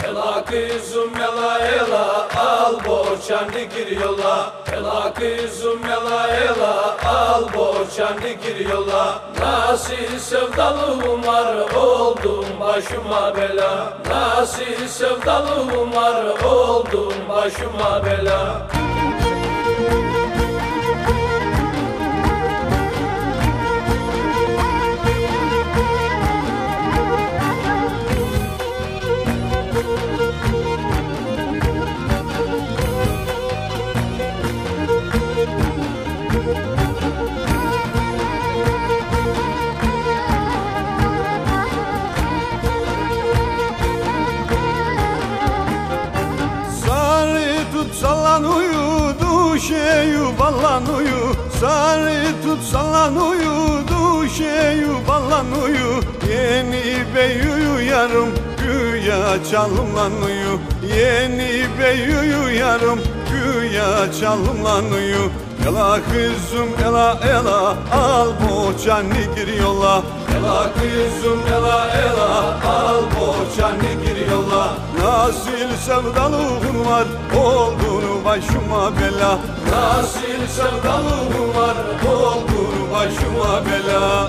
Ela kızım ela ela al boşandı gir yola. Ela kızım ela ela al boşandı gir yola. Nasıl sevdalığım var oldum başıma bela. Nasıl sevdalığım var oldum başıma bela. Sallan uyu, duşeyu ballan uyu. Sarı tut sallan uyu, duşeyu ballan uyu. Yeni beyuyu yarım, güya çalımlan uyu. Yeni beyuyu yarım, güya çalımlan uyu. Ela kızım ela ela al boçanı gir yola. Ela kızım ela ela al boçanı gir yola. Nasıl sevdalığın var olduğunu başıma bela. Nasıl sevdalığın var olduğunu başıma bela.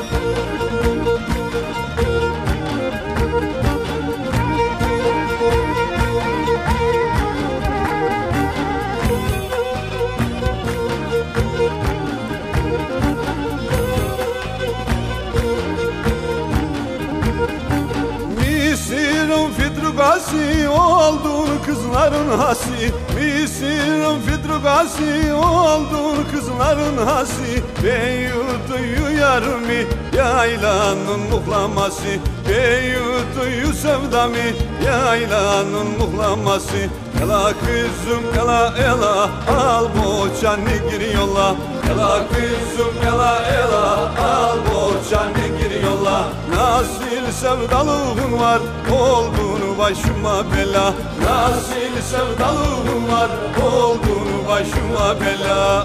Misirim fidrugasi oldun kızların hasi. Misirim fidrugasi oldun kızların hasi. Beyutuyu yarımı yaylanın muhlaması. Beyutuyu sevdamı yaylanın muhlaması. Ela kızım ela ela al boçanı gir yola. Ela kızım ela ela al boçanı gir yola. Nasıl sevdalığın var olduğunu başıma bela. Nasıl sevdalığın var olduğunu başıma bela.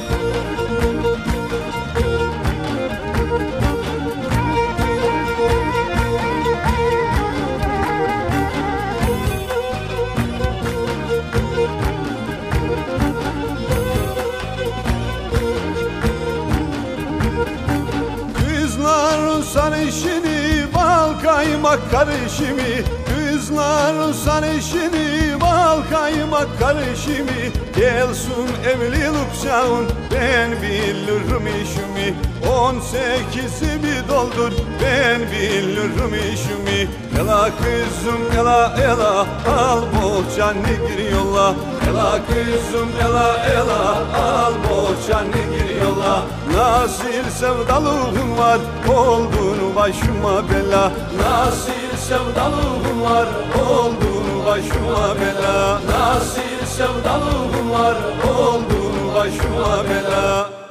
Kızların sarışını bal kaymak karışımı. Kızların sarışını bal kaymak karışımı. Gelsin evlilik çağın ben bilirim işimi. 18'i bir doldur ben bilirim işimi. Ela kızım ela ela al boçanı gir yola. Ela kızım ela ela al boçanı gir yola. Nasıl sevdalığın var olduğunu başıma bela. Nasıl sevdalığın var olduğunu başıma bela. Nasıl sevdalığın var olduğunu başıma bela.